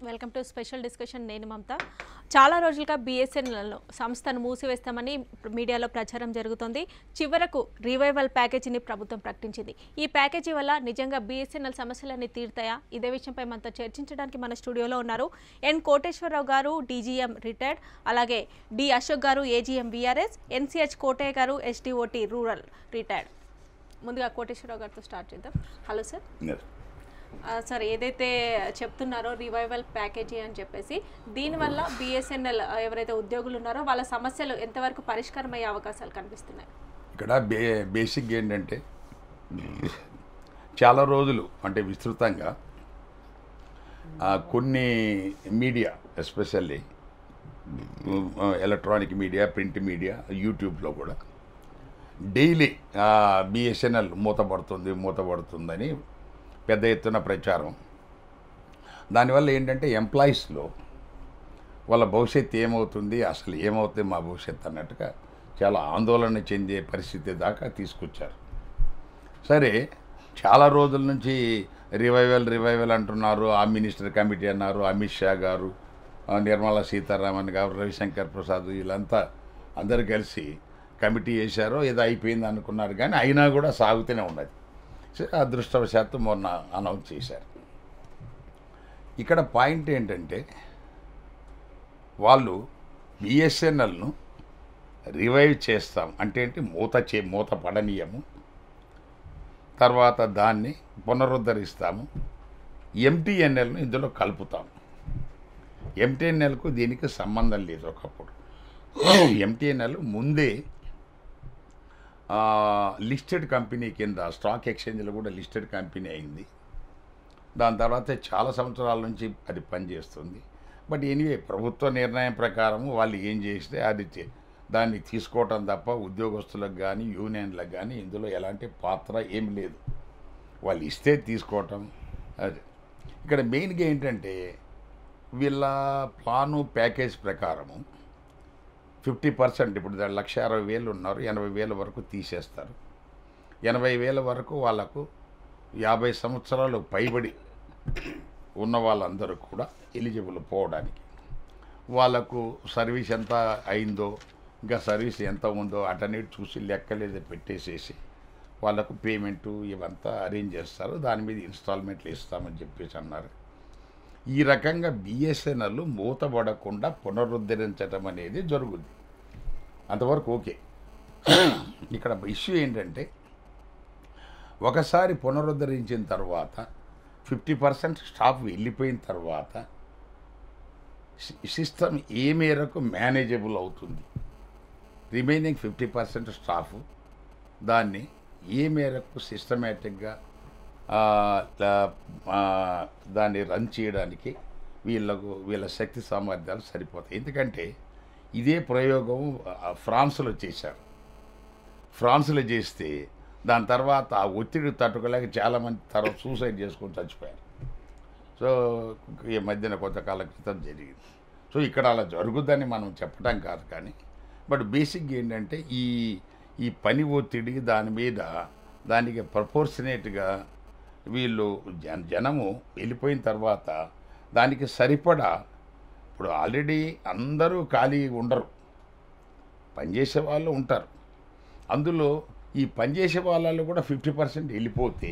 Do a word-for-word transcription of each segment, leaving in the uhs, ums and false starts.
Welcome to special discussion. నేను మమత. చాలా రోజులుగా బిఎస్ఎన్ఎల్ సంస్థను మూసివేస్తామని మీడియాలో ప్రచారం జరుగుతోంది. చివరకు రివైవల్ ప్యాకేజీని ప్రభుత్వం ప్రకటించింది. ఈ ప్యాకేజీ వల్ల నిజంగా బిఎస్ఎన్ఎల్ సమస్యలన్నీ తీరుతాయా? ఇదే విషయంపై మనతో చర్చించడానికి మన స్టూడియోలో ఉన్నారు ఎన్ కోటేశ్వరరావు గారు, డీజీఎం రిటైర్డ్, అలాగే డి అశోక్ గారు, ఏజీఎం వీఆర్ఎస్, ఎన్సిహెచ్ కోటయ్య గారు, ఎస్డిఓటి రూరల్ రిటైర్డ్. ముందుగా కోటేశ్వరరావు గారితో స్టార్ట్ చేద్దాం. Hello sir. సార్, ఏదైతే చెప్తున్నారో రివైవల్ ప్యాకేజీ అని చెప్పేసి, దీనివల్ల బిఎస్ఎన్ఎల్ ఎవరైతే ఉద్యోగులు ఉన్నారో వాళ్ళ సమస్యలు ఎంతవరకు పరిష్కారం అయ్యే అవకాశాలు కనిపిస్తున్నాయి? ఇక్కడ బే బేసిక్ ఏంటంటే, చాలా రోజులు అంటే విస్తృతంగా కొన్ని media, especially electronic media, print media, యూట్యూబ్లో కూడా డైలీ బిఎస్ఎన్ఎల్ మూతపడుతుంది మూతపడుతుందని పెద్ద ఎత్తున ప్రచారం. దానివల్ల ఏంటంటే ఎంప్లాయీస్లో వాళ్ళ భవిష్యత్తు ఏమవుతుంది, అసలు ఏమవుతుంది మా భవిష్యత్తు అన్నట్టుగా చాలా ఆందోళన చెందే పరిస్థితి దాకా తీసుకొచ్చారు. సరే, చాలా రోజుల నుంచి రివైవల్ రివైవల్ అంటున్నారు. ఆ మినిస్టర్ కమిటీ అన్నారు, అమిత్ షా గారు, నిర్మలా సీతారామన్ గారు, రవిశంకర్ ప్రసాద్, వీళ్ళంతా అందరు కలిసి కమిటీ చేశారో ఏదో అయిపోయింది అనుకున్నారు. కానీ అయినా కూడా సాగుతూనే ఉన్నది. అదృష్టవశాత్తు మొన్న అనౌన్స్ చేశారు. ఇక్కడ పాయింట్ ఏంటంటే, వాళ్ళు బిఎస్ఎన్ఎల్ను రివైవ్ చేస్తాం అంటే ఏంటి, మూత చే మూత పడనీయము, తర్వాత దాన్ని పునరుద్ధరిస్తాము, ఎంటీఎన్ఎల్ను ఇందులో కలుపుతాము. ఎంటీఎన్ఎల్కు దీనికి సంబంధం లేదు. ఒకప్పుడు ఎంటీఎన్ఎల్ ముందే లిస్టెడ్ కంపెనీ కింద స్టాక్ ఎక్స్చేంజ్లో కూడా లిస్టెడ్ కంపెనీ అయింది. దాని తర్వాత చాలా సంవత్సరాల నుంచి అది పనిచేస్తుంది. బట్ ఎనీవే, ప్రభుత్వ నిర్ణయం ప్రకారం వాళ్ళు ఏం చేస్తే అది దాన్ని తీసుకోవటం తప్ప ఉద్యోగస్తులకు కానీ యూనియన్లకు కానీ ఇందులో ఎలాంటి పాత్ర ఏం లేదు. వాళ్ళు ఇస్తే తీసుకోవటం. అది ఇక్కడ మెయిన్గా ఏంటంటే, వీళ్ళ ప్లాను ప్యాకేజ్ ప్రకారము ఫిఫ్టీ పర్సెంట్ ఇప్పుడు లక్ష అరవై వేలు ఉన్నారు, ఎనభై వేల వరకు తీసేస్తారు. ఎనభై వేల వరకు వాళ్ళకు యాభై సంవత్సరాలు పైబడి ఉన్న వాళ్ళందరూ కూడా ఎలిజిబుల్ పోవడానికి. వాళ్ళకు సర్వీస్ ఎంత అయిందో, ఇంకా సర్వీస్ ఎంత ఉందో అటన్నిటి చూసి లెక్కలేదు పెట్టేసేసి వాళ్ళకు పేమెంటు ఇవంతా అరేంజ్ చేస్తారు. దాని మీద ఇన్స్టాల్మెంట్లు ఇస్తామని చెప్పేసి అన్నారు. ఈ రకంగా బిఎస్ఎన్ఎల్ మూతపడకుండా పునరుద్ధరించడం అనేది జరుగుద్ది. అంతవరకు ఓకే. ఇక్కడ ఇష్యూ ఏంటంటే, ఒకసారి పునరుద్ధరించిన తర్వాత ఫిఫ్టీ పర్సెంట్ స్టాఫ్ వెళ్ళిపోయిన తర్వాత సిస్టమ్ ఏ మేరకు మేనేజబుల్ అవుతుంది, రిమైనింగ్ ఫిఫ్టీ పర్సెంట్ స్టాఫ్ దాన్ని ఏ మేరకు సిస్టమేటిక్గా దాన్ని రన్ చేయడానికి వీళ్ళకు వీళ్ళ శక్తి సామర్థ్యాలు సరిపోతాయి. ఎందుకంటే ఇదే ప్రయోగం ఫ్రాన్స్లో చేశారు. ఫ్రాన్స్లో చేస్తే దాని తర్వాత ఆ ఒత్తిడి తట్టుకోలేక చాలామంది తర్వాత సూసైడ్ చేసుకొని చచ్చిపోయారు. సో ఈ మధ్యన కొంతకాల క్రితం జరిగింది. సో ఇక్కడ అలా జరుగుద్దని మనం చెప్పడం కాదు, కానీ బట్ బేసిక్ ఏంటంటే ఈ ఈ పని ఒత్తిడి దాని మీద దానికి ప్రపోర్షనేట్గా వీళ్ళు జన జనము వెళ్ళిపోయిన తర్వాత దానికి సరిపడా, ఇప్పుడు ఆల్రెడీ అందరూ ఖాళీ ఉండరు, పనిచేసే వాళ్ళు ఉంటారు. అందులో ఈ పనిచేసే వాళ్ళలో కూడా ఫిఫ్టీ పర్సెంట్ వెళ్ళిపోతే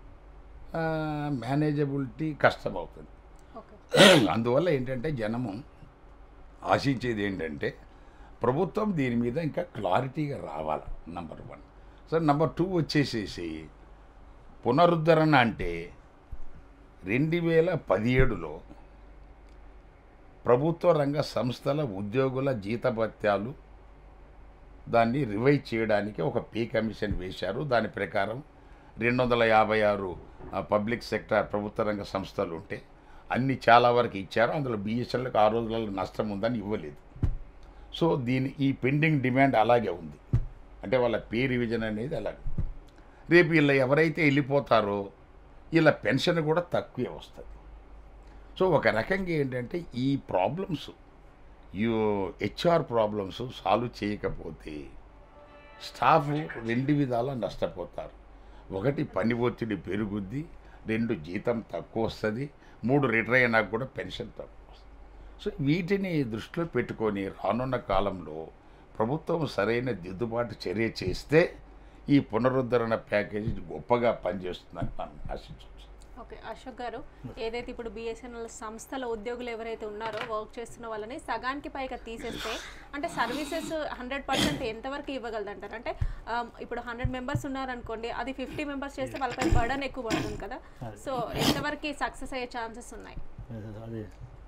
మేనేజబిలిటీ కష్టం అవుతుంది. అందువల్ల ఏంటంటే జనము ఆశించేది ఏంటంటే, ప్రభుత్వం దీని మీద ఇంకా క్లారిటీగా రావాలి, number one. So number two వచ్చేసేసి పునరుద్ధరణ అంటే రెండు వేల పదిహేడులో ప్రభుత్వ రంగ సంస్థల ఉద్యోగుల జీతభత్యాలు దాన్ని రివైవ్ చేయడానికి ఒక పే కమిషన్ వేశారు. దాని ప్రకారం రెండు వందల యాభై ఆరు పబ్లిక్ సెక్టర్ ప్రభుత్వ రంగ సంస్థలు ఉంటే అన్ని చాలా వరకు ఇచ్చారు. అందులో బిఎస్ఎన్ఎల్కి ఆ రోజులలో నష్టం ఉందని ఇవ్వలేదు. సో దీని ఈ పెండింగ్ డిమాండ్ అలాగే ఉంది. అంటే వాళ్ళ పే రివిజన్ అనేది అలాగే. రేపు వీళ్ళ ఎవరైతే వెళ్ళిపోతారో వీళ్ళ పెన్షన్ కూడా తక్కువే వస్తుంది. సో ఒక రకంగా ఏంటంటే ఈ ప్రాబ్లమ్స్, ఈ హెచ్ఆర్ ప్రాబ్లమ్స్ సాల్వ్ చేయకపోతే స్టాఫ్ రెండు విధాలా నష్టపోతారు. ఒకటి పని ఒత్తిడి పెరుగుద్ది, రెండు జీతం తక్కువ వస్తుంది, మూడు రిటైర్ అయినా కూడా పెన్షన్ తక్కువ. సో వీటిని దృష్టిలో పెట్టుకొని రానున్న కాలంలో ప్రభుత్వం సరైన దిద్దుబాటు చర్య చేస్తే ఈ పునరుద్ధరణ ప్యాకేజీ గొప్పగా పనిచేస్తుందని మనం ఆశించవచ్చు. ఓకే, అశోక్ గారు, ఏదైతే ఇప్పుడు బిఎస్ఎన్ఎల్ సంస్థల ఉద్యోగులు ఎవరైతే ఉన్నారో వర్క్ చేస్తున్న వాళ్ళని సగానికి పైగా తీసేస్తే అంటే సర్వీసెస్ హండ్రెడ్ పర్సెంట్ ఎంతవరకు ఇవ్వగలదంటారు? అంటే ఇప్పుడు హండ్రెడ్ మెంబర్స్ ఉన్నారనుకోండి, అది ఫిఫ్టీ మెంబర్స్ చేస్తే వాళ్ళపై బర్డన్ ఎక్కువ పడుతుంది కదా. సో ఎంతవరకు సక్సెస్ అయ్యే ఛాన్సెస్ ఉన్నాయి? అది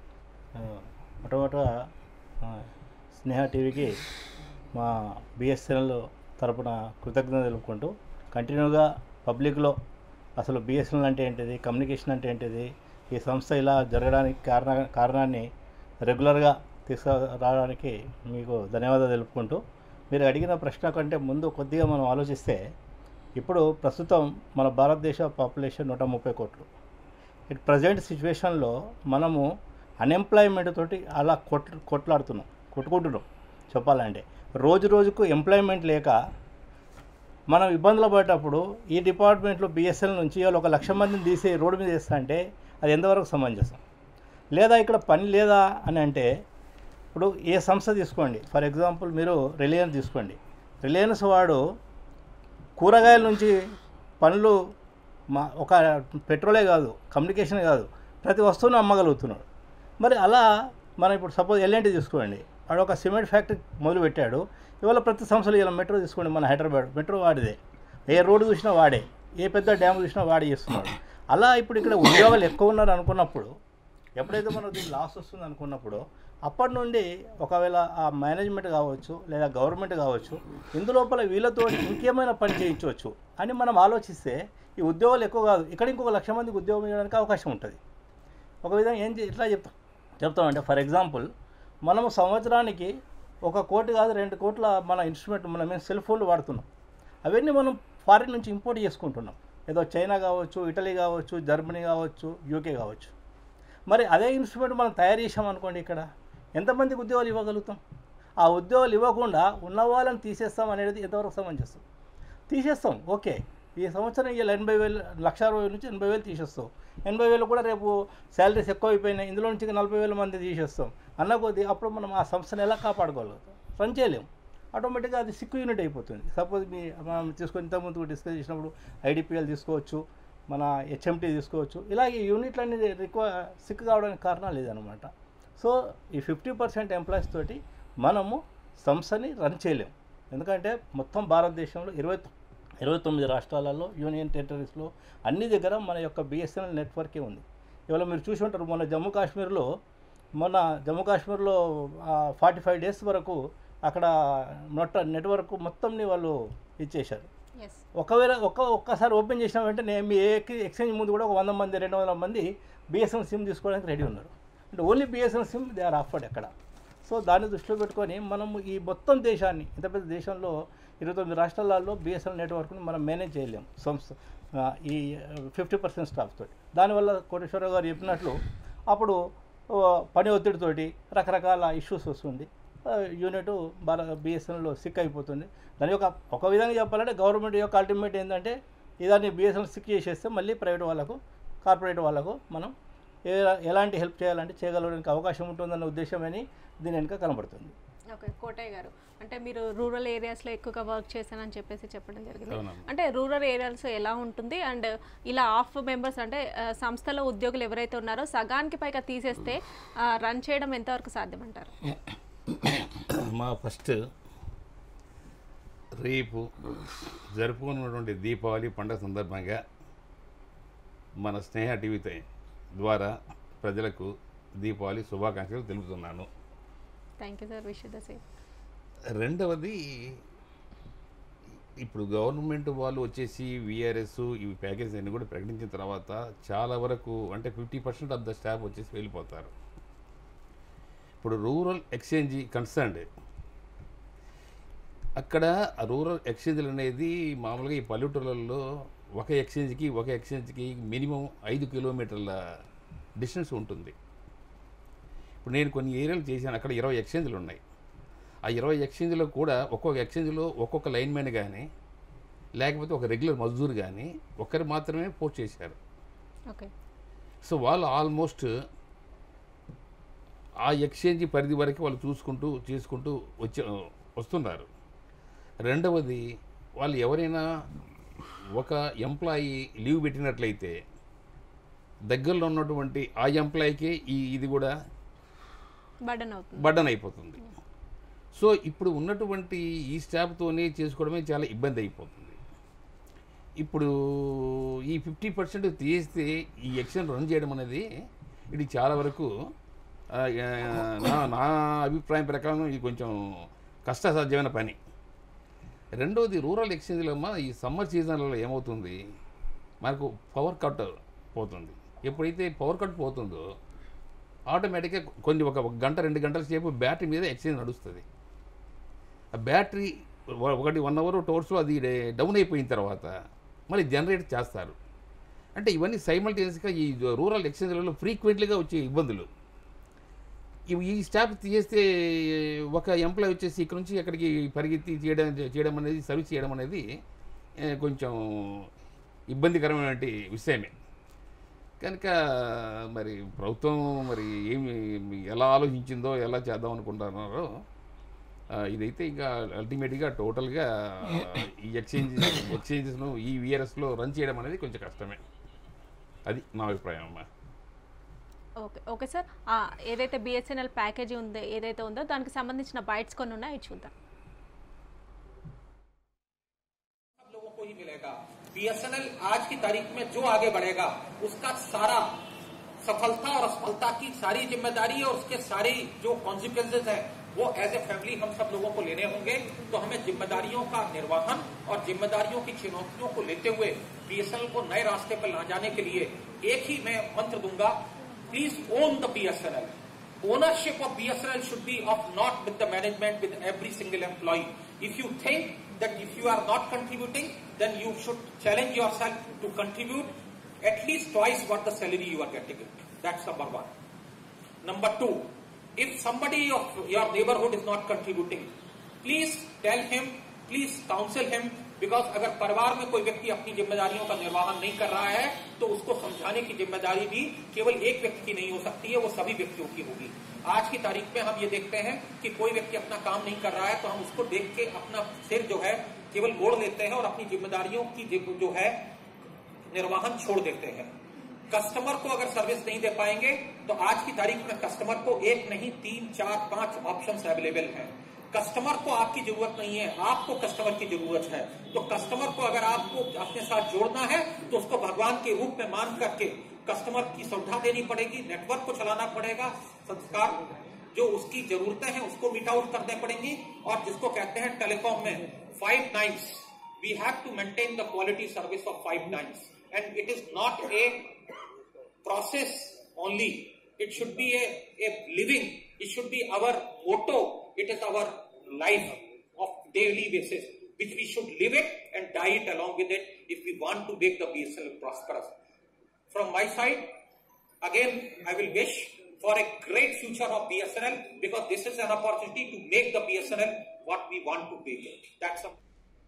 మొట్టమొదట స్నేహ టీవీకి మా బిఎస్ఎన్ఎల్ తరపున కృతజ్ఞత తెలుపుకుంటూ, కంటిన్యూగా పబ్లిక్లో అసలు బిఎస్ఎన్ఎల్ అంటే ఏంటిది, కమ్యూనికేషన్ అంటే ఏంటిది, ఈ సంస్థ ఇలా జరగడానికి కారణ కారణాన్ని రెగ్యులర్గా తీసుకురావడానికి మీకు ధన్యవాదాలు తెలుపుకుంటూ, మీరు అడిగిన ప్రశ్న కంటే ముందు కొద్దిగా మనం ఆలోచిస్తే, ఇప్పుడు ప్రస్తుతం మన భారతదేశ పాపులేషన్ నూట ముప్పై కోట్లు. ఇట్ ప్రజెంట్ సిచ్యువేషన్లో మనము అన్ఎంప్లాయ్మెంట్ తోటి అలా కొట్ కొట్లాడుతున్నాం కొట్టుకుంటున్నాం చెప్పాలంటే. రోజు రోజుకు ఎంప్లాయ్మెంట్ లేక మనం ఇబ్బందులు పడేటప్పుడు ఈ డిపార్ట్మెంట్లో బిఎస్ఎన్ఎల్ నుంచి వాళ్ళు ఒక లక్ష మందిని తీసి రోడ్డు మీద వేస్తా అంటే అది ఎంతవరకు సమంజసం? లేదా ఇక్కడ పని లేదా అని అంటే, ఇప్పుడు ఏ సంస్థ తీసుకోండి, ఫర్ ఎగ్జాంపుల్ మీరు రిలయన్స్ తీసుకోండి. రిలయన్స్ వాడు కూరగాయల నుంచి పనులు మా ఒక పెట్రోలే కాదు, కమ్యూనికేషన్ కాదు, ప్రతి వస్తువును అమ్మగలుగుతున్నాడు. మరి అలా మనం ఇప్పుడు సపోజ్ ఎల్ఎన్టీ తీసుకోండి, వాడు ఒక సిమెంట్ ఫ్యాక్టరీ మొదలుపెట్టాడు. ఇవాళ ప్రతి సంస్థలు ఇలా మెట్రో తీసుకోండి, మన హైదరాబాద్ మెట్రో వాడిదే, ఏ రోడ్డు చూసినా వాడే, ఏ పెద్ద డ్యామ్ చూసినా వాడే చేస్తున్నాడు. అలా ఇప్పుడు ఇక్కడ ఉద్యోగాలు ఎక్కువ ఉన్నారు అనుకున్నప్పుడు, ఎప్పుడైతే మనకు దీనికి లాస్ వస్తుంది అనుకున్నప్పుడు, అప్పటి నుండి ఒకవేళ ఆ మేనేజ్మెంట్ కావచ్చు లేదా గవర్నమెంట్ కావచ్చు, ఇందులోపల వీళ్ళతో ఇంకేమైనా పని చేయించవచ్చు అని మనం ఆలోచిస్తే ఈ ఉద్యోగాలు ఎక్కువ కాదు, ఇక్కడ ఇంకొక లక్ష మందికి ఉద్యోగం ఇవ్వడానికి అవకాశం ఉంటుంది. ఒక విధంగా ఏం ఎట్లా చెప్తాం చెప్తామంటే ఫర్ ఎగ్జాంపుల్, మనము సంవత్సరానికి ఒక కోటి కాదు రెండు కోట్ల మన ఇన్స్ట్రుమెంట్ మన మేము సెల్ ఫోన్లు వాడుతున్నాం. అవన్నీ మనం ఫారిన్ నుంచి ఇంపోర్ట్ చేసుకుంటున్నాం. ఏదో చైనా కావచ్చు, ఇటలీ కావచ్చు, జర్మనీ కావచ్చు, యూకే కావచ్చు. మరి అదే ఇన్స్ట్రుమెంట్ మనం తయారు చేసామనుకోండి, ఇక్కడ ఎంతమందికి ఉద్యోగాలు ఇవ్వగలుగుతాం? ఆ ఉద్యోగాలు ఇవ్వకుండా ఉన్న వాళ్ళని తీసేస్తాం అనేది ఎంతవరకు సమంజసం? తీసేస్తాం, ఓకే, ఈ సంవత్సరం ఇలా ఎనభై వేలు లక్ష అరవై వేల నుంచి ఎనభై వేలు తీసేస్తాం. ఎనభై వేలు కూడా రేపు శాలరీస్ ఎక్కువ అయిపోయినాయి, ఇందులో నుంచి నలభై వేల మంది తీసేస్తాం అన్న కొద్దీ అప్పుడు మనం ఆ సంస్థను ఎలా కాపాడుకోగలుగుతాం? రన్ చేయలేము. ఆటోమేటిక్గా అది సిక్కు యూనిట్ అయిపోతుంది. సపోజ్ మీ మనం తీసుకొని ఇంతకుముందు డిస్కస్ చేసినప్పుడు ఐడిపిఎల్ తీసుకోవచ్చు, మన హెచ్ఎంటీ తీసుకోవచ్చు. ఇలాగే యూనిట్లన్నీ రిక్వ సిక్ కావడానికి కారణాలు లేదనమాట. సో ఈ ఫిఫ్టీ పర్సెంట్ ఎంప్లాయీస్ తోటి మనము సంస్థని రన్ చేయలేము. ఎందుకంటే మొత్తం భారతదేశంలో ఇరవై ఇరవై తొమ్మిది రాష్ట్రాలలో, యూనియన్ టెరిటరీస్లో అన్ని దగ్గర మన యొక్క బిఎస్ఎన్ఎల్ నెట్వర్కే ఉంది. ఇవాళ మీరు చూసి ఉంటారు, మొన్న జమ్మూ కాశ్మీర్లో మొన్న జమ్మూ కాశ్మీర్లో ఫార్టీ ఫైవ్ డేస్ వరకు అక్కడ నెట్ నెట్వర్క్ మొత్తంని వాళ్ళు ఇచ్చేశారు. ఒకవేళ ఒక్క ఒక్కసారి ఓపెన్ చేసిన వెంటనే మీ ఏ ఎక్స్చేంజ్ ముందు కూడా ఒక వంద మంది రెండు వందల మంది బిఎస్ఎన్ఎల్ సిమ్ తీసుకోవడానికి రెడీ ఉన్నారు. అంటే only BSNL SIM they are offered ఎక్కడ. సో దాన్ని దృష్టిలో పెట్టుకొని మనము ఈ మొత్తం దేశాన్ని, ఇంత పెద్ద దేశంలో ఇరవై తొమ్మిది రాష్ట్రాలలో బిఎస్ఎన్ఎల్ నెట్వర్క్ని మనం మేనేజ్ చేయలేము సంస్థ ఈ ఫిఫ్టీ పర్సెంట్ స్టాఫ్ తోటి. దానివల్ల కోటేశ్వరరావు గారు చెప్పినట్లు అప్పుడు పని ఒత్తిడితోటి రకరకాల ఇష్యూస్ వస్తుంది, యూనిట్ బాగా బిఎస్ఎన్ఎల్లో సిక్ అయిపోతుంది. దాని యొక్క ఒక విధంగా చెప్పాలంటే గవర్నమెంట్ యొక్క అల్టిమేట్ ఏంటంటే ఇదాన్ని బిఎస్ఎన్ఎల్ సిక్ చేసేస్తే మళ్ళీ ప్రైవేట్ వాళ్ళకు, కార్పొరేట్ వాళ్ళకు మనం ఏ ఎలాంటి హెల్ప్ చేయాలంటే చేయగలడానికి అవకాశం ఉంటుందన్న ఉద్దేశమని దీని వెనుక కనబడుతుంది. ఓకే, కోటయ్య గారు, అంటే మీరు రూరల్ ఏరియాస్లో ఎక్కువగా వర్క్ చేశానని చెప్పేసి చెప్పడం జరిగింది. అంటే రూరల్ ఏరియాస్ ఎలా ఉంటుంది అండ్ ఇలా హాఫ్ మెంబర్స్ అంటే సంస్థలో ఉద్యోగులు ఎవరైతే ఉన్నారో సగానికి పైగా తీసేస్తే రన్ చేయడం ఎంతవరకు సాధ్యమంటారు? మా ఫస్ట్ రేపు జరుపుకున్నటువంటి దీపావళి పండుగ సందర్భంగా మన స్నేహ టీవీ ద్వారా ప్రజలకు దీపావళి శుభాకాంక్షలు తెలుపుతున్నాను. Thank you sir, wish the same. రెండవది, ఇప్పుడు గవర్నమెంట్ వాళ్ళు వచ్చేసి విఆర్ఎస్ ఇవి ప్యాకేజ్ అన్ని కూడా ప్రకటించిన తర్వాత చాలా వరకు అంటే fifty percent of the staff వచ్చేసి వెళ్ళిపోతారు. ఇప్పుడు రూరల్ ఎక్స్చేంజ్ కన్సర్న్డ్, అక్కడ రూరల్ ఎక్స్చేంజ్లు అనేది మామూలుగా ఈ పల్లెటూళ్ళల్లో ఒక ఎక్స్చేంజ్కి ఒక ఎక్స్చేంజ్కి మినిమం ఐదు కిలోమీటర్ల డిస్టెన్స్ ఉంటుంది. ఇప్పుడు నేను కొన్ని ఏరియాలు చేశాను, అక్కడ ఇరవై ఎక్స్చేంజ్లు ఉన్నాయి. ఆ ఇరవై ఎక్స్చేంజ్లో కూడా ఒక్కొక్క ఎక్స్చేంజ్లో ఒక్కొక్క లైన్మెన్ కానీ లేకపోతే ఒక రెగ్యులర్ మజ్దూర్ కానీ ఒక్కరు మాత్రమే పోస్ట్ చేశారు. ఓకే, సో వాళ్ళు ఆల్మోస్ట్ ఆ ఎక్స్చేంజ్ పరిధి వరకు వాళ్ళు చూసుకుంటూ చేసుకుంటూ వచ్చి వస్తున్నారు. రెండవది, వాళ్ళు ఎవరైనా ఒక ఎంప్లాయీ లీవ్ పెట్టినట్లయితే దగ్గరలో ఉన్నటువంటి ఆ ఎంప్లాయీకి ఈ ఇది కూడా బర్డన్ అవుతుంది బర్డన్ అయిపోతుంది. సో ఇప్పుడు ఉన్నటువంటి ఈ స్టాఫ్తోనే చేసుకోవడమే చాలా ఇబ్బంది అయిపోతుంది. ఇప్పుడు ఈ ఫిఫ్టీ పర్సెంట్ తీస్తే ఈ ఎక్స్చేంజ్ రన్ చేయడం అనేది ఇది చాలా వరకు నా నా అభిప్రాయం ప్రకారం ఇది కొంచెం కష్టసాధ్యమైన పని. రెండవది, రూరల్ ఎక్స్చేంజ్లో అమ్మ ఈ సమ్మర్ సీజన్లలో ఏమవుతుంది, మనకు పవర్ కట్ పోతుంది. ఎప్పుడైతే పవర్ కట్ పోతుందో ఆటోమేటిక్గా కొన్ని ఒక గంట రెండు గంటల సేపు బ్యాటరీ మీద ఎక్స్చేంజ్ నడుస్తుంది. ఆ బ్యాటరీ ఒకటి వన్ అవర్ టోర్స్లో అది డౌన్ అయిపోయిన తర్వాత మళ్ళీ జనరేట్ చేస్తారు. అంటే ఇవన్నీ సైమల్టేనియస్గా ఈ రూరల్ ఎక్స్చేంజ్లలో ఫ్రీక్వెంట్లీగా వచ్చే ఇబ్బందులు. ఇవి ఈ స్టాఫ్ తీసేస్తే ఒక ఎంప్లాయ్ వచ్చేసి ఇక్కడ నుంచి ఎక్కడికి పరిగెత్తి చేయడం చేయడం అనేది సర్వీస్ చేయడం అనేది కొంచెం ఇబ్బందికరమైన విషయమే. కనుక మరి ప్రభుత్వం మరి ఏమి ఎలా ఆలోచించిందో ఎలా చేద్దాం అనుకుంటున్నారో ఇదైతే ఇంకా అల్టిమేట్గా టోటల్గా ఈ ఎక్స్చేంజ్ ఎక్స్చేంజెస్ను ఈ విఆర్ఎస్లో రన్ చేయడం అనేది కొంచెం కష్టమే. అది నా అభిప్రాయం అమ్మా. ఓకే ఓకే సార్, ఏదైతే బిఎస్ఎన్ఎల్ ప్యాకేజీ ఉందో ఏదైతే ఉందో దానికి సంబంధించిన బైట్స్ కొన్ని ఉన్నాయి, ఇది చూద్దాం. बीएसएनएल आज की तारीख में जो आगे बढ़ेगा उसका सारा सफलता और असफलता की सारी जिम्मेदारी और उसके सारी जो कॉन्सिक्वेंसेज है वो एज ए फैमिली हम सब लोगों को लेने होंगे. तो हमें जिम्मेदारियों का निर्वहन और जिम्मेदारियों की चुनौतियों को लेते हुए बीएसएनएल को नए रास्ते पर ला जाने के लिए एक ही मैं मंत्र दूंगा, please own the BSNL. Ownership of B S N L should be of not with the management, with every single employee. If you think that if you are not contributing, then you should challenge yourself to contribute at least twice what the salary you are getting. That's number one. Number two, if somebody of your neighborhood is not contributing, please tell him, please counsel him, because अगर परिवार में कोई व्यक्ति अपनी जिम्मेदारियों का निर्वहन नहीं कर रहा है तो उसको समझाने की जिम्मेदारी भी केवल एक व्यक्ति की नहीं हो सकती है, वो सभी व्यक्तियों की होगी. आज की तारीख में हम ये देखते हैं कि कोई व्यक्ति अपना काम नहीं कर रहा है तो हम उसको देख के अपना सिर जो है केवल मोड़ लेते हैं और अपनी जिम्मेदारियों की जो है निर्वहन छोड़ देते हैं. कस्टमर को अगर सर्विस नहीं दे पाएंगे तो आज की तारीख में कस्टमर को एक नहीं तीन चार पांच ऑप्शंस अवेलेबल हैं. कस्टमर को आपकी जरूरत नहीं है, आपको कस्टमर की जरूरत है. तो कस्टमर को अगर आपको अपने साथ जोड़ना है तो उसको भगवान के रूप में मान करके कस्टमर की सुविधा देनी पड़ेगी, नेटवर्क को चलाना पड़ेगा, संस्कार जो उसकी जरूरतें हैं उसको मीट आउट करने पड़ेंगी. और जिसको कहते हैं टेलीकॉम में five nines, we have to maintain the quality service of five nines and it is not a process only, it should be a living, it should be our motto. It is our life of daily basis, which we should live it and die it along with it if we want to make the B S N L prosperous. From my side, again, I will wish for a great future of B S N L because this is an opportunity to make the B S N L what we want to make it. That's a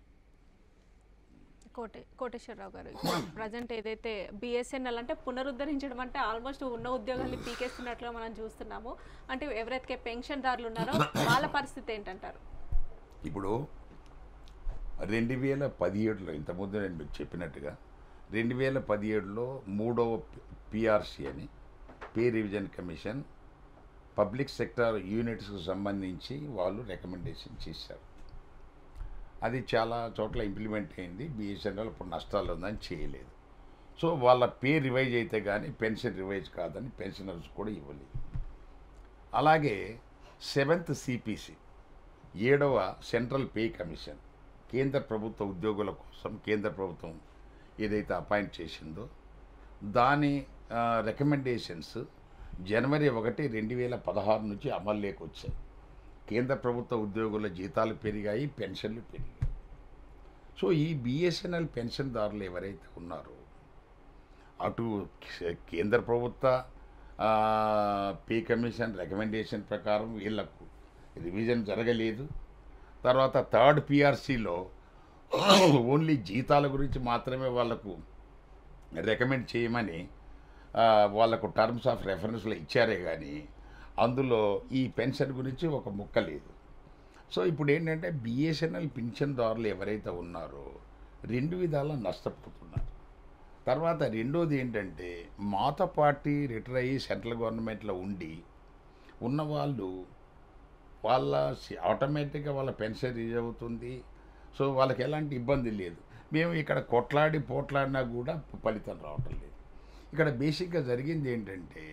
కోటే కోటేశ్వరరావు గారు, present ఏదైతే BSNL అంటే పునరుద్ధరించడం అంటే almost ఉన్న ఉద్యోగాన్ని పీకేస్తున్నట్లుగా మనం చూస్తున్నాము. అంటే ఎవరైతే పెన్షన్దారులు ఉన్నారో వాళ్ళ పరిస్థితి ఏంటంటారు? ఇప్పుడు రెండు వేల పదిహేడులో ఇంతకుముందు నేను మీకు చెప్పినట్టుగా రెండు వేల పదిహేడులో మూడవ పిఆర్సి అని pay revision commission public sector యూనిట్స్కు సంబంధించి వాళ్ళు రికమెండేషన్ చేశారు. అది చాలా చోట్ల ఇంప్లిమెంట్ అయింది. బిఎస్ఎన్ఎల్ ఇప్పుడు నష్టాలు ఉందని చేయలేదు. సో వాళ్ళ పే రివైజ్ అయితే కానీ పెన్షన్ రివైజ్ కాదని పెన్షనర్స్ కూడా ఇవ్వలేదు. అలాగే సెవెంత్ సిపిసి ఏడవ సెంట్రల్ పే కమిషన్ కేంద్ర ప్రభుత్వ ఉద్యోగుల కోసం కేంద్ర ప్రభుత్వం ఏదైతే అపాయింట్ చేసిందో దాని రికమెండేషన్స్ జనవరి ఒకటి రెండు వేల పదహారు నుంచి అమల్లోకి వచ్చాయి. కేంద్ర ప్రభుత్వ ఉద్యోగుల జీతాలు పెరిగాయి, పెన్షన్లు పెరిగాయి. సో ఈ బిఎస్ఎన్ఎల్ పెన్షన్దారులు ఎవరైతే ఉన్నారో అటు కేంద్ర ప్రభుత్వ పే కమిషన్ రికమెండేషన్ ప్రకారం వీళ్లకు రివిజన్ జరగలేదు. తర్వాత థర్డ్ పిఆర్సీలో ఓన్లీ జీతాల గురించి మాత్రమే వాళ్లకు రికమెండ్ చేయమని వాళ్ళకు టర్మ్స్ ఆఫ్ రెఫరెన్స్లో ఇచ్చారే కానీ అందులో ఈ పెన్షన్ గురించి ఒక ముక్క లేదు. సో ఇప్పుడు ఏంటంటే బిఎస్ఎన్ఎల్ పింఛన్దారులు ఎవరైతే ఉన్నారో రెండు విధాలా నష్టపోతున్నారు. తర్వాత రెండోది ఏంటంటే మాతో పార్టీ రిటైర్ అయ్యి సెంట్రల్ గవర్నమెంట్లో ఉండి ఉన్నవాళ్ళు వాళ్ళ ఆటోమేటిక్గా వాళ్ళ పెన్షన్ రిలీజ్ అవుతుంది. సో వాళ్ళకి ఎలాంటి ఇబ్బంది లేదు. మేము ఇక్కడ కొట్లాడి పోట్లాడినా కూడా ఫలితం రావటం లేదు. ఇక్కడ బేసిక్గా జరిగింది ఏంటంటే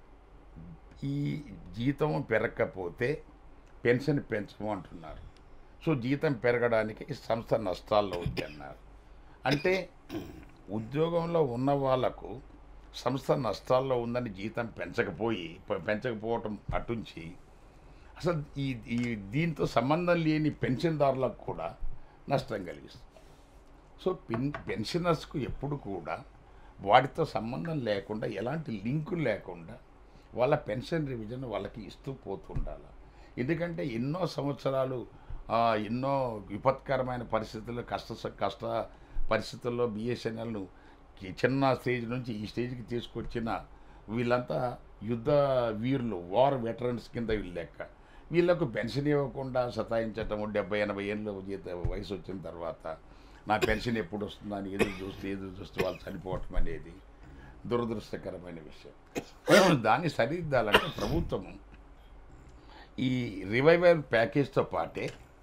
ఈ జీతం పెరగకపోతే పెన్షన్ పెంచము అంటున్నారు. సో జీతం పెరగడానికి సంస్థ నష్టాల్లో ఉంది అన్నారు. అంటే ఉద్యోగంలో ఉన్న వాళ్లకు సంస్థ నష్టాల్లో ఉందని జీతం పెంచకపోయి పెంచకపోవటం అటుంచి అసలు ఈ ఈ దీంతో సంబంధం లేని పెన్షన్దారులకు కూడా నష్టం కలిగిస్తుంది. సో పెన్ పెన్షనర్స్కు ఎప్పుడు కూడా వాటితో సంబంధం లేకుండా ఎలాంటి లింకు లేకుండా వాళ్ళ పెన్షన్ రివిజన్ వాళ్ళకి ఇస్తూ పోతుండాలి. ఎందుకంటే ఎన్నో సంవత్సరాలు ఎన్నో విపత్కరమైన పరిస్థితుల్లో కష్ట కష్ట పరిస్థితుల్లో బిఎస్ఎన్ఎల్ను చిన్న స్టేజ్ నుంచి ఈ స్టేజ్కి తీసుకొచ్చిన వీళ్ళంతా యుద్ధ వీరులు, వార్ వెటరన్స్ కింద వీళ్ళు లెక్క. వీళ్ళకు పెన్షన్ ఇవ్వకుండా సతాయించటము, డెబ్బై ఎనభై ఏళ్ళు వయసు వచ్చిన తర్వాత నా పెన్షన్ ఎప్పుడు వస్తుందా అని ఎదురు చూస్తూ ఎదురు చూస్తూ వాళ్ళు చనిపోవటం అనేది దురదృష్టకరమైన విషయం. దాన్ని సరిదిద్దాలంటే ప్రభుత్వం ఈ రివైవల్ ప్యాకేజ్తో పాటే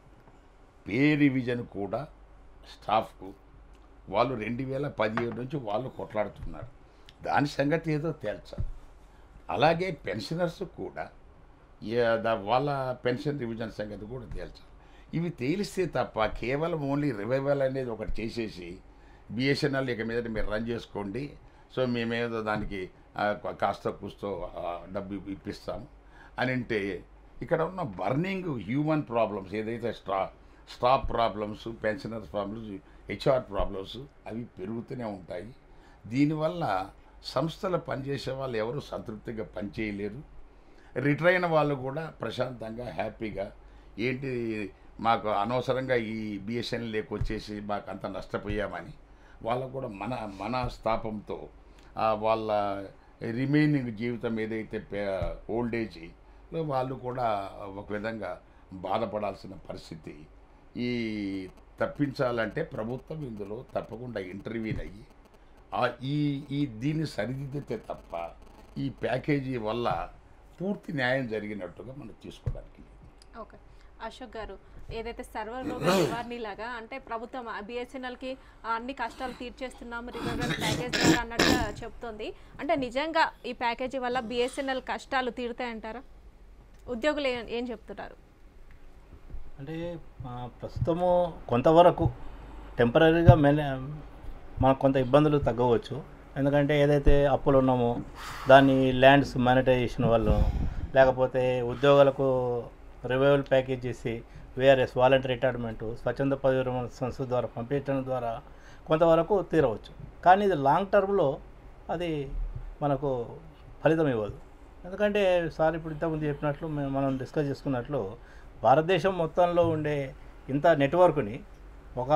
పే రివిజన్ కూడా స్టాఫ్కు వాళ్ళు రెండు వేల పదిహేడు నుంచి వాళ్ళు కొట్లాడుతున్నారు. దాని సంగతి ఏదో తేల్చాలి. అలాగే పెన్షనర్స్ కూడా వాళ్ళ పెన్షన్ రివిజన్ సంగతి కూడా తేల్చాలి. ఇవి తేలిస్తే తప్ప కేవలం ఓన్లీ రివైవల్ అనేది ఒకటి చేసేసి బిఎస్ఎన్ఎల్ ఇక మీద మీరు రన్ చేసుకోండి, సో మేమేదో దానికి కాస్త కూస్తో డబ్బు ఇప్పిస్తాము అని అంటే ఇక్కడ ఉన్న బర్నింగ్ హ్యూమన్ ప్రాబ్లమ్స్ ఏదైతే స్టా staff problems, pensioners problems, HR problems అవి పెరుగుతూనే ఉంటాయి. దీనివల్ల సంస్థలు పనిచేసే వాళ్ళు ఎవరు సంతృప్తిగా పనిచేయలేరు. రిటైర్ అయిన వాళ్ళు కూడా ప్రశాంతంగా హ్యాపీగా ఏంటి మాకు అనవసరంగా ఈ బిఎస్ఎన్ఎల్ లేకొచ్చేసి మాకు అంత నష్టపోయామని వాళ్ళకు కూడా మన మన స్థాపంతో వాళ్ళ రిమైనింగ్ జీవితం ఏదైతే ఓల్డ్ ఏజ్లో వాళ్ళు కూడా ఒక విధంగా బాధపడాల్సిన పరిస్థితి ఈ తప్పించాలంటే ప్రభుత్వం ఇందులో తప్పకుండా ఇంటర్వ్యూన్ అయ్యి ఈ ఈ దీన్ని సరిదిద్దితే తప్ప ఈ ప్యాకేజీ వల్ల పూర్తి న్యాయం జరిగినట్టుగా మనం తీసుకోవడానికి. ఓకే అశోక్ గారు, ఏదైతే సర్వర్ రోగ నివారణలాగా అంటే ప్రభుత్వం బిఎస్ఎన్ఎల్కి అన్ని కష్టాలు తీర్చేస్తున్నాము రివైవల్ ప్యాకేజ్ ద్వారా అన్నట్టుగా చెప్తుంది. అంటే నిజంగా ఈ ప్యాకేజీ వల్ల బిఎస్ఎన్ఎల్ కష్టాలు తీరుతాయంటారా? ఉద్యోగులు ఏం చెప్తున్నారు? అంటే ప్రస్తుతము కొంతవరకు టెంపరీగా మెనే మనకు కొంత ఇబ్బందులు తగ్గవచ్చు. ఎందుకంటే ఏదైతే అప్పులు ఉన్నామో దాన్ని ల్యాండ్స్ మానిటైజేషన్ వల్ల, లేకపోతే ఉద్యోగులకు రివైవల్ ప్యాకేజ్ చేసి వేఆర్ఎస్ వాలంటరీ రిటైర్మెంటు స్వచ్ఛంద పదవి విరమణ సంస్థ ద్వారా పంపించడం ద్వారా కొంతవరకు తీరవచ్చు. కానీ ఇది లాంగ్ టర్మ్లో అది మనకు ఫలితం ఇవ్వదు. ఎందుకంటే సార్ ఇప్పుడు ఇంతకుముందు చెప్పినట్లు మనం డిస్కస్ చేసుకున్నట్లు భారతదేశం మొత్తంలో ఉండే ఇంత నెట్వర్క్ని ఒక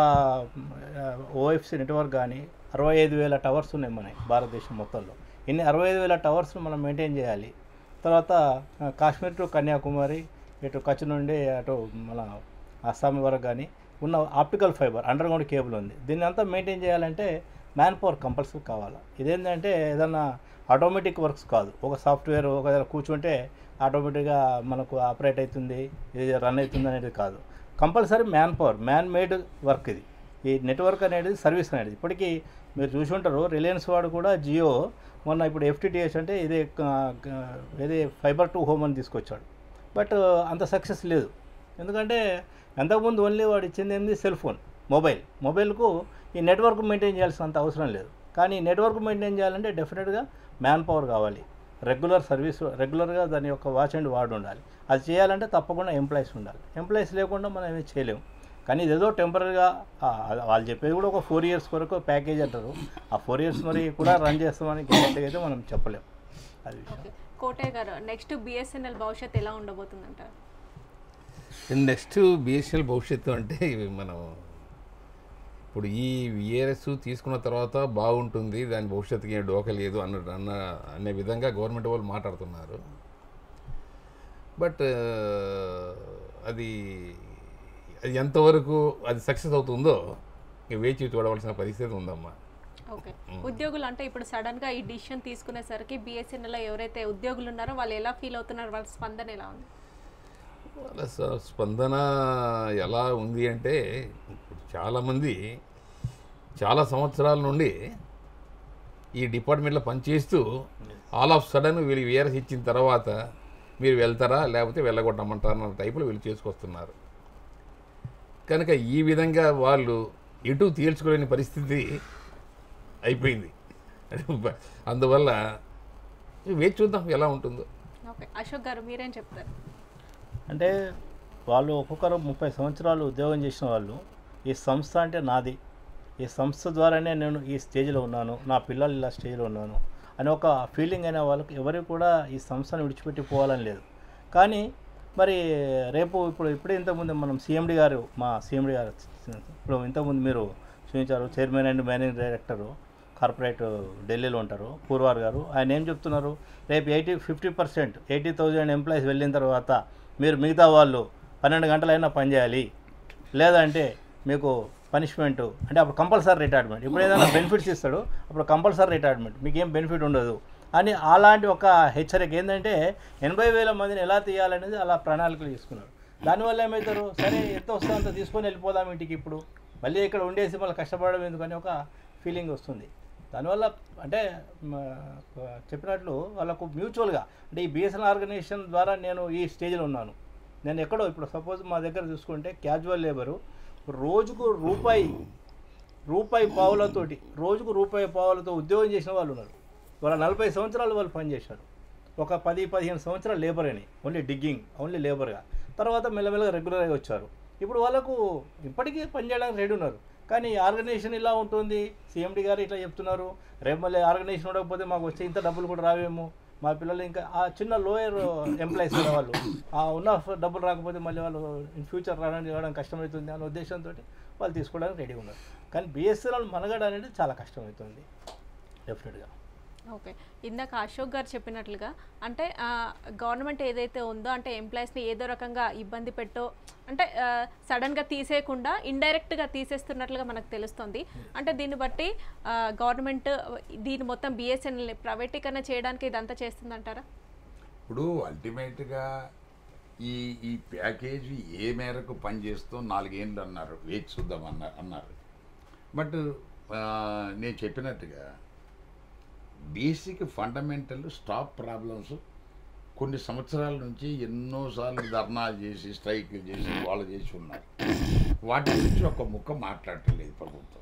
ఓఎఫ్సి నెట్వర్క్ కానీ అరవై ఐదు వేల టవర్స్ ఉన్నాయి మన భారతదేశం మొత్తంలో. ఇన్ని అరవై ఐదు వేల టవర్స్ను మనం మెయింటైన్ చేయాలి. తర్వాత కాశ్మీర్ టు కన్యాకుమారి, ఇటు కచ్ నుండి అటు మన అస్సాం వరకు కానీ ఉన్న optical fibre underground cable ఉంది. దీన్ని అంతా మెయింటైన్ చేయాలంటే మ్యాన్ పవర్ కంపల్సరీ కావాలి. ఇదేంటంటే ఏదన్నా ఆటోమేటిక్ వర్క్స్ కాదు. ఒక సాఫ్ట్వేర్ ఒక కూర్చుంటే ఆటోమేటిక్గా మనకు ఆపరేట్ అవుతుంది, ఇది రన్ అవుతుంది అనేది కాదు. Compulsory manpower, man made work ఇది. ఈ నెట్వర్క్ అనేది సర్వీస్ అనేది ఇప్పటికీ మీరు చూసి ఉంటారు. రిలయన్స్ వాడు కూడా జియో మొన్న ఇప్పుడు ఎఫ్టీటీహెచ్ అంటే ఇదే ఇదే ఫైబర్ టు హోమ్ అని తీసుకొచ్చాడు. బట్ అంత సక్సెస్ లేదు. ఎందుకంటే అంతకుముందు ఓన్లీ వాడు ఇచ్చింది ఏంది సెల్ ఫోన్, మొబైల్. మొబైల్కు ఈ నెట్వర్క్ మెయింటైన్ చేయాల్సినంత అవసరం లేదు. కానీ నెట్వర్క్ మెయింటైన్ చేయాలంటే డెఫినెట్గా మ్యాన్ పవర్ కావాలి. రెగ్యులర్ సర్వీస్, రెగ్యులర్గా దాని యొక్క వాచ్ అండ్ వార్డ్ ఉండాలి. అది చేయాలంటే తప్పకుండా ఎంప్లాయీస్ ఉండాలి. ఎంప్లాయీస్ లేకుండా మనం ఏమీ చేయలేము. కానీ ఇదేదో టెంపరీగా వాళ్ళు చెప్పేది కూడా ఒక ఫోర్ ఇయర్స్ వరకు ప్యాకేజ్ అంటారు. ఆ ఫోర్ ఇయర్స్ మరి కూడా రన్ చేస్తామని గ్యారెంటీ అయితే మనం చెప్పలేము. అది కోటయ్య గారు, నెక్స్ట్ బిఎస్ఎన్ఎల్ భవిష్యత్తు ఎలా ఉండబోతుందంటారు? నెక్స్ట్ బిఎస్ఎన్ఎల్ భవిష్యత్తు అంటే మనం ఇప్పుడు ఈ విఆర్ఎస్ తీసుకున్న తర్వాత బాగుంటుంది, దాని భవిష్యత్తుకి ఏం డోక లేదు అన్న అన్న అనే విధంగా గవర్నమెంట్ వాళ్ళు మాట్లాడుతున్నారు. బట్ అది అది ఎంతవరకు అది సక్సెస్ అవుతుందో వేచి చూడవలసిన పరిస్థితి ఉందమ్మా. ఓకే, ఉద్యోగులు అంటే ఇప్పుడు సడన్గా ఈ డిసిషన్ తీసుకునేసరికి బిఎస్ఎన్ఎల్లో ఎవరైతే ఉద్యోగులు ఉన్నారో వాళ్ళు ఎలా ఫీల్ అవుతున్నారు, వాళ్ళ స్పందన ఎలా ఉంది? వాళ్ళ స్పందన ఎలా ఉంది అంటే చాలామంది చాలా సంవత్సరాల నుండి ఈ డిపార్ట్మెంట్లో పనిచేస్తూ ఆల్ ఆఫ్ సడన్ వీళ్ళు విఆర్ఎస్ ఇచ్చిన తర్వాత మీరు వెళ్తారా లేకపోతే వెళ్ళగొట్టమంటారా అన్న టైపులో వీళ్ళు చేసుకొస్తున్నారు. కనుక ఈ విధంగా వాళ్ళు ఎటు తేల్చుకోలేని పరిస్థితి అయిపోయింది. అందువల్ల వేచి చూద్దాం ఎలా ఉంటుందో. ఓకే, అశోక్ గారు మీరేం చెప్తారు? అంటే వాళ్ళు ఒక్కొక్కరు ముప్పై సంవత్సరాలు ఉద్యోగం చేసిన వాళ్ళు, ఈ సంస్థ అంటే నాది, ఈ సంస్థ ద్వారానే నేను ఈ స్టేజ్లో ఉన్నాను, నా పిల్లలు ఇలా స్టేజ్లో ఉన్నాను అని ఒక ఫీలింగ్ అయిన వాళ్ళకి ఎవరికి కూడా ఈ సంస్థను విడిచిపెట్టి పోవాలని లేదు. కానీ మరి రేపు ఇప్పుడు ఇప్పుడే ఇంతకుముందు మనం సీఎండి గారు మా సీఎండి గారు ఇప్పుడు ఇంతకుముందు మీరు చూపించారు, chairman and managing director corporate ఢిల్లీలో ఉంటారు పూర్వార్ గారు. ఆయన ఏం చెప్తున్నారు, రేపు eighty fifty percent eighty thousand employees వెళ్ళిన తర్వాత మీరు మిగతా వాళ్ళు పన్నెండు గంటలైనా పనిచేయాలి, లేదంటే మీకు పనిష్మెంటు, అంటే అప్పుడు కంపల్సరీ రిటైర్మెంట్. ఇప్పుడు ఏదైనా బెనిఫిట్స్ ఇస్తాడు, అప్పుడు కంపల్సరీ రిటైర్మెంట్, మీకు ఏం బెనిఫిట్ ఉండదు అని అలాంటి ఒక హెచ్చరిక ఏంటంటే ఎనభై వేల మందిని ఎలా తీయాలనేది అలా ప్రణాళికలు తీసుకున్నారు. దానివల్ల ఏమవుతారు, సరే ఎంత వస్తుందో అంత తీసుకొని వెళ్ళిపోదాం ఇంటికి, ఇప్పుడు మళ్ళీ ఇక్కడ ఉండేసి మళ్ళీ కష్టపడడం ఎందుకని ఒక ఫీలింగ్ వస్తుంది. దానివల్ల అంటే చెప్పినట్లు వాళ్ళకు మ్యూచువల్గా అంటే ఈ బిఎస్ఎన్ఎల్ ఆర్గనైజేషన్ ద్వారా నేను ఈ స్టేజ్లో ఉన్నాను, నేను ఎక్కడో ఇప్పుడు సపోజ్ మా దగ్గర చూసుకుంటే క్యాజువల్ లేబరు రోజుకు రూపాయి రూపాయి పావులతోటి రోజుకు రూపాయి పావులతో ఉద్యోగం చేసిన వాళ్ళు ఉన్నారు. వాళ్ళ నలభై సంవత్సరాలు వాళ్ళు పనిచేశారు, ఒక పది పదిహేను సంవత్సరాలు లేబర్ అని ఓన్లీ డిగ్గింగ్ ఓన్లీ లేబర్గా, తర్వాత మెల్లమెల్లగా రెగ్యులర్గా వచ్చారు. ఇప్పుడు వాళ్ళకు ఇప్పటికీ పనిచేయడానికి రెడీ ఉన్నారు. కానీ ఆర్గనైజేషన్ ఇలా ఉంటుంది, సీఎండి గారు ఇట్లా చెప్తున్నారు, రేపు మళ్ళీ ఆర్గనైజేషన్ ఉండకపోతే మాకు వచ్చే ఇంత డబ్బులు కూడా రావేమో, మా పిల్లలు ఇంకా ఆ చిన్న లోయర్ ఎంప్లాయీస్ ఉన్న వాళ్ళు ఆ ఉన్న డబ్బులు రాకపోతే మళ్ళీ వాళ్ళు ఇన్ ఫ్యూచర్ రావడానికి రావడం కష్టమవుతుంది అనే ఉద్దేశంతో వాళ్ళు తీసుకోవడానికి రెడీ ఉన్నారు. కానీ బిఎస్ఎన్ఎల్ మనగడ అనేది చాలా కష్టమవుతుంది డెఫినెట్గా. ఓకే, ఇందాక అశోక్ గారు చెప్పినట్లుగా అంటే గవర్నమెంట్ ఏదైతే ఉందో అంటే ఎంప్లాయీస్ని ఏదో రకంగా ఇబ్బంది పెట్టో అంటే సడన్గా తీసేయకుండా ఇండైరెక్ట్గా తీసేస్తున్నట్లుగా మనకు తెలుస్తుంది. అంటే దీన్ని బట్టి గవర్నమెంట్ దీన్ని మొత్తం బిఎస్ఎన్ఎల్ ప్రైవేటీకరణ చేయడానికి ఇదంతా చేస్తుందంటారా? ఇప్పుడు అల్టిమేట్గా ఈ ఈ ప్యాకేజీ ఏ మేరకు పనిచేస్తూ నాలుగేళ్ళు అన్నారు, వేచి చూద్దాం అన్నారు అన్నారు బట్ నేను చెప్పినట్టుగా బేసిక్ ఫండమెంటల్ స్టాప్ ప్రాబ్లమ్స్ కొన్ని సంవత్సరాల నుంచి ఎన్నోసార్లు ధర్నాలు చేసి స్ట్రైకులు చేసి వాళ్ళు చేసి ఉన్నారు. వాటి గురించి ఒక ముక్క మాట్లాడటలేదు ప్రభుత్వం.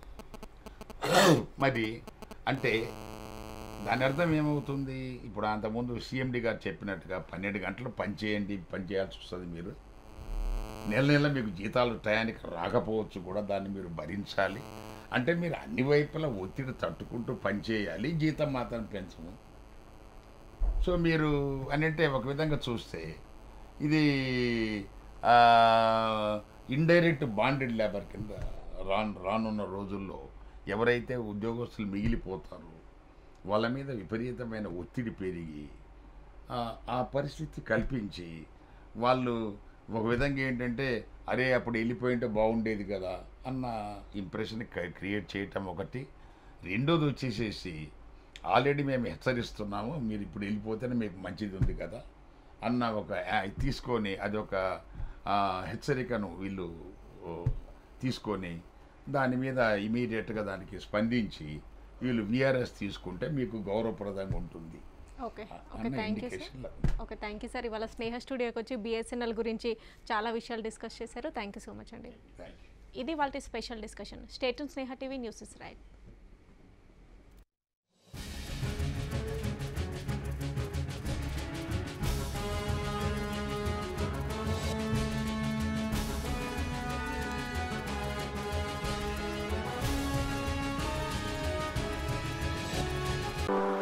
మరి అంటే దాని అర్థం ఏమవుతుంది, ఇప్పుడు అంతకుముందు సీఎండి గారు చెప్పినట్టుగా పన్నెండు గంటలు పనిచేయండి, పని చేయాల్సి వస్తుంది, మీరు నెల నెల మీకు జీతాలు టయానికి రాకపోవచ్చు కూడా, దాన్ని మీరు భరించాలి అంటే మీరు అన్ని వైపులా ఒత్తిడి తట్టుకుంటూ పనిచేయాలి, జీతం మాత్రం పెంచము. సో మీరు అని అంటే ఒక విధంగా చూస్తే ఇది ఇండైరెక్ట్ బాండెడ్ లేబర్ కింద రాను రానున్న రోజుల్లో ఎవరైతే ఉద్యోగస్తులు మిగిలిపోతారో వాళ్ళ మీద విపరీతమైన ఒత్తిడి పెరిగి ఆ పరిస్థితి కల్పించి వాళ్ళు ఒక విధంగా ఏంటంటే అరే అప్పుడు వెళ్ళిపోయింటే బాగుండేది కదా అన్న ఇంప్రెషన్ క్రియేట్ చేయటం ఒకటి. రెండోది వచ్చేసేసి ఆల్రెడీ మేము హెచ్చరిస్తున్నాము, మీరు ఇప్పుడు వెళ్ళిపోతేనే మీకు మంచిది ఉంది కదా అన్న ఒక తీసుకొని అది ఒక హెచ్చరికను వీళ్ళు తీసుకొని దాని మీద ఇమీడియట్గా దానికి స్పందించి వీళ్ళు విఆర్ఎస్ తీసుకుంటే మీకు గౌరవప్రదంగా ఉంటుంది. Okay okay thank you sir. Okay thank you sir. ఇవాళ స్నేహ స్టూడియోకి వచ్చి బిఎస్ఎన్ఎల్ గురించి చాలా విషయాలు డిస్కస్ చేశారు. థ్యాంక్ యూ సో మచ్ అండి. ఇది వాళ్ళ special discussion. Stay tuned Sneha TV news is right. you